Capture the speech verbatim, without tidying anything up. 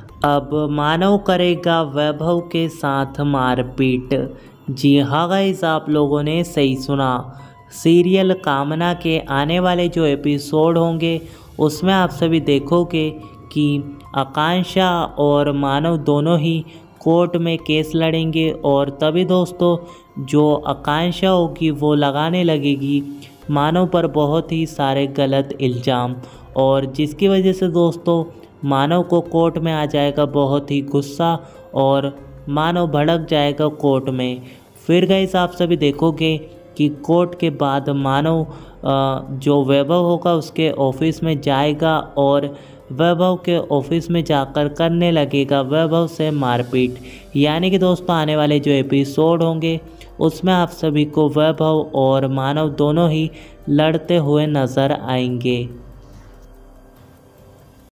अब मानव करेगा वैभव के साथ मारपीट। जी हाँ गाइस, आप लोगों ने सही सुना। सीरियल कामना के आने वाले जो एपिसोड होंगे उसमें आप सभी देखोगे कि आकांक्षा और मानव दोनों ही कोर्ट में केस लड़ेंगे और तभी दोस्तों जो आकांक्षा होगी वो लगाने लगेगी मानव पर बहुत ही सारे गलत इल्ज़ाम, और जिसकी वजह से दोस्तों मानव को कोर्ट में आ जाएगा बहुत ही गुस्सा और मानव भड़क जाएगा कोर्ट में। फिर गाइस आप सभी देखोगे कि कोर्ट के बाद मानव जो वैभव होगा उसके ऑफिस में जाएगा और वैभव के ऑफिस में जाकर करने लगेगा वैभव से मारपीट। यानी कि दोस्तों आने वाले जो एपिसोड होंगे उसमें आप सभी को वैभव और मानव दोनों ही लड़ते हुए नज़र आएंगे।